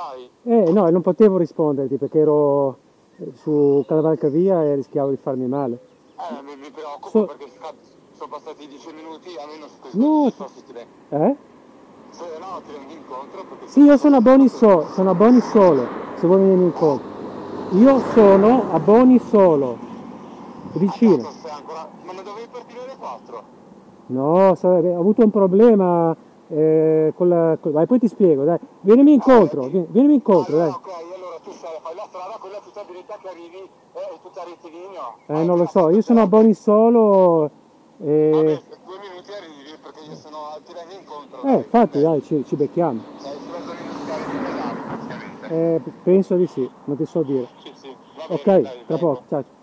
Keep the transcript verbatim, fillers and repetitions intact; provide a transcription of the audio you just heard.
stai? Eh no, non potevo risponderti perché ero su cavalcavia e rischiavo di farmi male. Eh, mi, mi preoccupo So- perché sta- sono passati dieci minuti, almeno su questo no, non so se ti vengo. eh? Se no ti vengo incontro perché Sì, sono io sono a passato Bonisso, sono a Bonisolo, se vuoi venire incontro. Io sono a Bonisolo, a vicino. cazzo sei ancora. Ma non dovevi partire alle quattro? No, so- ho avuto un problema eh, con la... con- Vai, poi ti spiego, dai. Vienimi Eh, incontro, di- vi- vienimi incontro, allora dai. ok, allora tu sai, fai la strada, quella tutta dritta che arrivi eh, tutta a rettilineo. Eh, Hai non lo appena so, fatto io il sono a tempo. Bonisolo Vabbè, e... due minuti arrivi perché io sono ti vengo incontro, Eh, dai, infatti, ok? dai, ci, ci becchiamo. Sei sulla zona industriale di Milano praticamente. Eh, penso di sì, non ti so dire. Sì, sì, va bene, Ok, dai, tra poco, vengo. ciao.